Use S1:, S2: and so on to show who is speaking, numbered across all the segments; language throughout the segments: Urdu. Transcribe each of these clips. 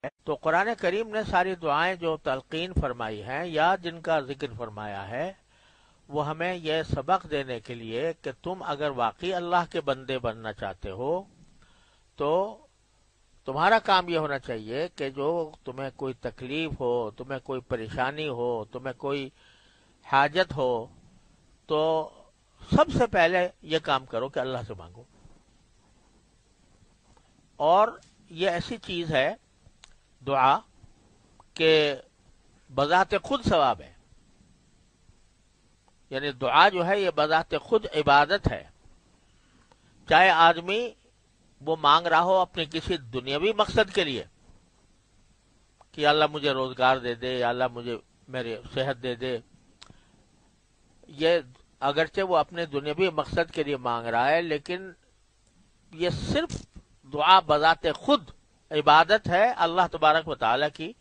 S1: تو قرآن کریم نے ساری دعائیں جو تلقین فرمائی ہیں یا جن کا ذکر فرمایا ہے وہ ہمیں یہ سبق دینے کے لیے کہ تم اگر واقعی اللہ کے بندے بننا چاہتے ہو تو تمہارا کام یہ ہونا چاہیے کہ جو تمہیں کوئی تکلیف ہو، تمہیں کوئی پریشانی ہو، تمہیں کوئی حاجت ہو، تو سب سے پہلے یہ کام کرو کہ اللہ سے مانگو. اور یہ ایسی چیز ہے دعا کہ بذات خود ثواب ہے، یعنی دعا جو ہے یہ بذات خود عبادت ہے. چاہے آدمی وہ مانگ رہا ہو اپنے کسی دنیاوی مقصد کے لیے کہ اللہ مجھے روزگار دے دے یا اللہ مجھے میری صحت دے دے، یہ اگرچہ وہ اپنے دنیاوی مقصد کے لیے مانگ رہا ہے لیکن یہ صرف دعا بذات خود عبادت ہے، اللہ تبارک و تعالی کی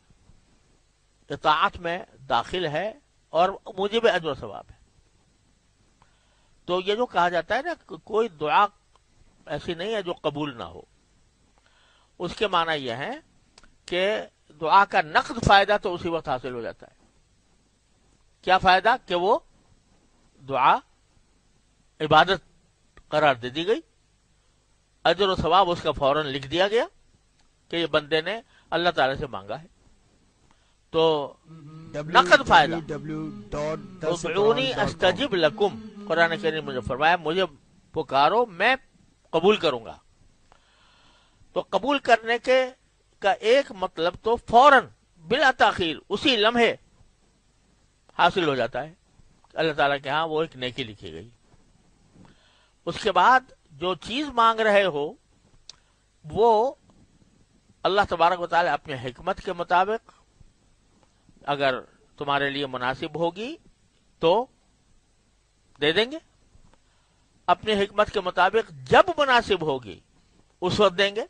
S1: اطاعت میں داخل ہے اور موجب اجر و ثواب ہے. تو یہ جو کہا جاتا ہے نا کوئی دعا ایسی نہیں ہے جو قبول نہ ہو، اس کے معنی یہ ہے کہ دعا کا نقد فائدہ تو اسی وقت حاصل ہو جاتا ہے. کیا فائدہ؟ کہ وہ دعا عبادت قرار دے دی گئی، اجر و ثواب اس کا فوراً لکھ دیا گیا کہ یہ بندے نے اللہ تعالی سے مانگا ہے. تو نقد فائدہ. ادعونی استجب لکم، قرآن کریم نے فرمایا مجھے پکارو میں قبول کروں گا. تو قبول کرنے کے کا ایک مطلب تو فوراً بلا تاخیر اسی لمحے حاصل ہو جاتا ہے، اللہ تعالیٰ کے ہاں وہ ایک نیکی لکھی گئی. اس کے بعد جو چیز مانگ رہے ہو وہ اللہ تبارک و تعالی اپنے حکمت کے مطابق اگر تمہارے لیے مناسب ہوگی تو دے دیں گے، اپنی حکمت کے مطابق جب مناسب ہوگی اس وقت دیں گے.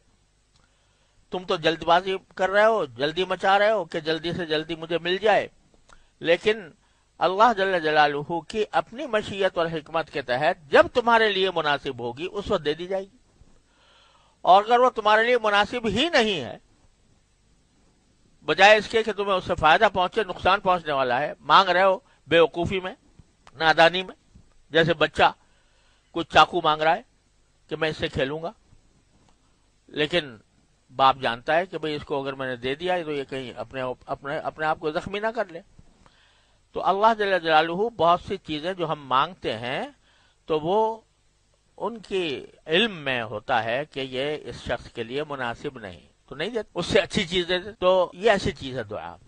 S1: تم تو جلد بازی کر رہے ہو، جلدی مچا رہے ہو کہ جلدی سے جلدی مجھے مل جائے، لیکن اللہ جل جلالہ کی اپنی مشیت اور حکمت کے تحت جب تمہارے لیے مناسب ہوگی اس وقت دے دی جائے گی. اور اگر وہ تمہارے لیے مناسب ہی نہیں ہے، بجائے اس کے کہ تمہیں اس سے فائدہ پہنچے نقصان پہنچنے والا ہے، مانگ رہے ہو بے وقوفی میں، نادانی میں، جیسے بچہ کچھ چاقو مانگ رہا ہے کہ میں اس سے کھیلوں گا، لیکن باپ جانتا ہے کہ بھئی اس کو اگر میں نے دے دیا تو یہ کہیں اپنے آپ کو زخمی نہ کر لے. تو اللہ جل جلالہ بہت سی چیزیں جو ہم مانگتے ہیں تو وہ ان کی علم میں ہوتا ہے کہ یہ اس شخص کے لیے مناسب نہیں تو نہیں دیتے، اس سے اچھی چیز دے دے. تو یہ ایسی چیز ہے دعا.